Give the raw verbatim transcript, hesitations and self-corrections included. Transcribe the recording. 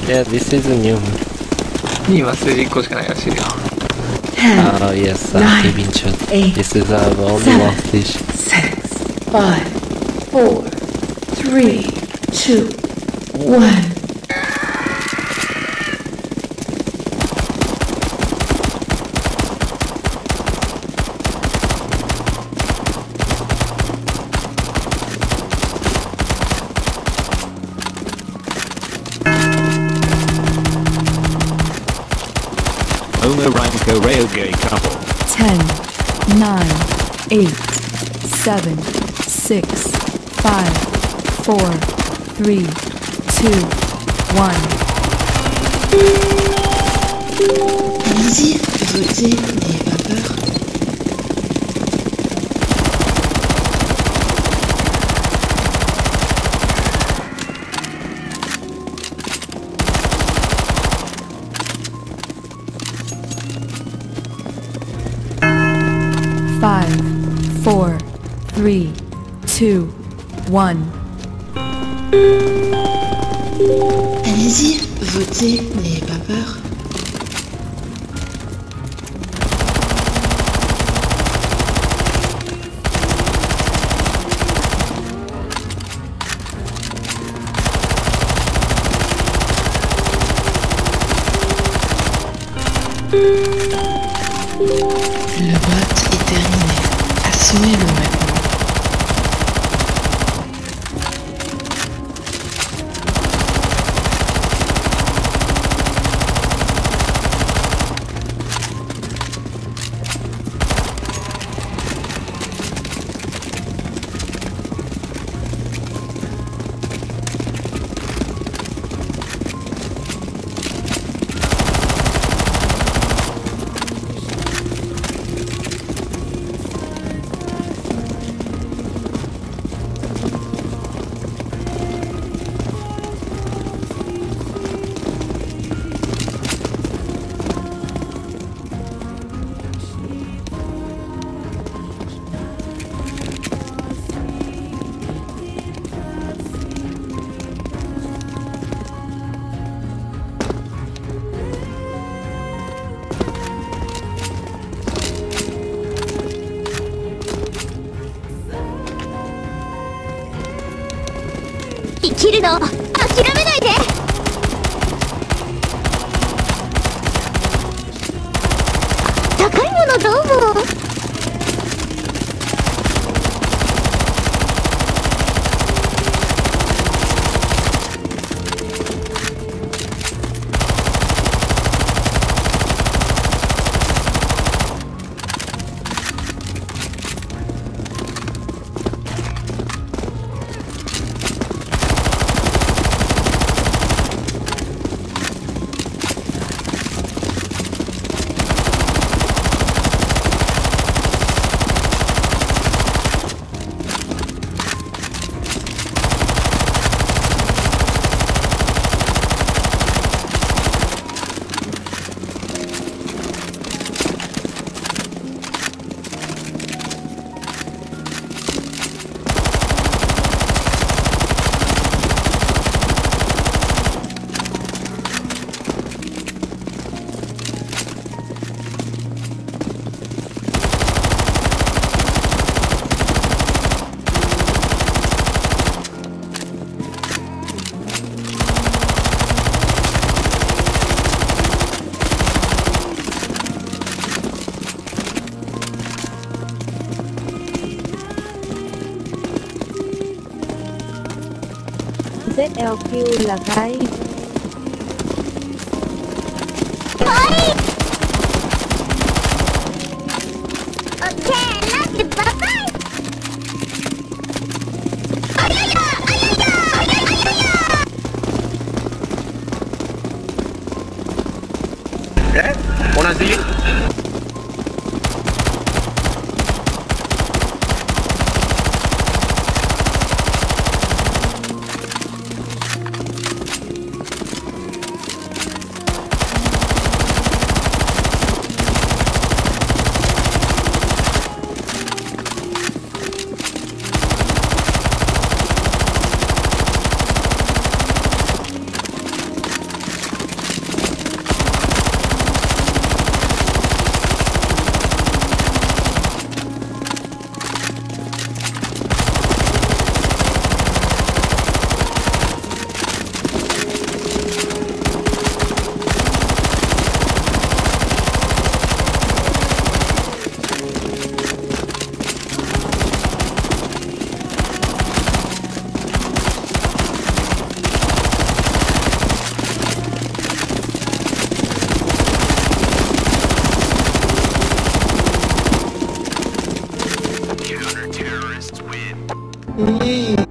Yeah, this is a new one. には数字いっこしかないらしいよ。 Oh yes, uh, Kevin Chun. This is uh, the only one fish. Six, five, four, three, two, one. Omo Ranko Ryoge couple. ten, nine, eight, seven, six, five, four, three, two, one. Allez-y, votez, n'ayez pas peur. Five, four, three, two, one. Allez-y, votez, n'ayez pas peur. Le vote est terminé. Assumez-le maintenant. Z L Q là cái Eh? On a essayé? Ih.